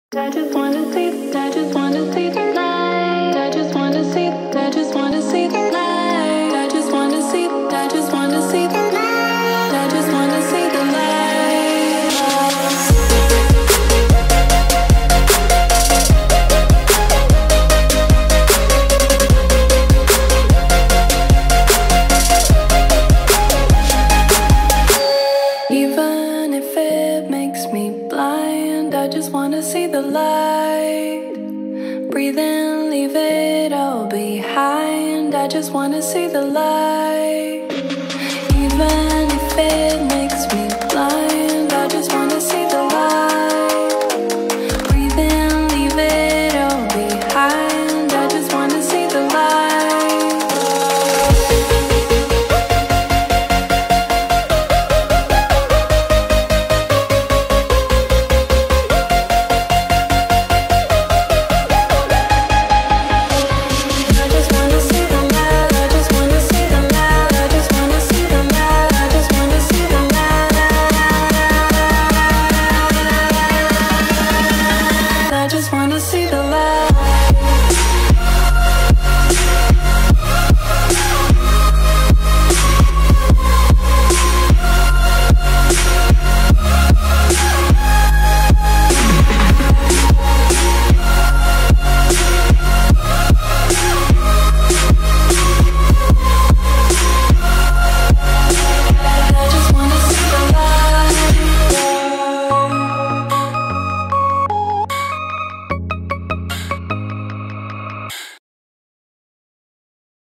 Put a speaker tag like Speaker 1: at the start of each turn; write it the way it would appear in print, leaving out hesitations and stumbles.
Speaker 1: I just wanna see, I just wanna see the light. I just wanna see, I just wanna see the light. I just wanna see, I just wanna see the light. I just wanna see the light. Even if it makes me blind, I just wanna see the light. Breathe in, leave it all behind. I just wanna see the light. Even if it makes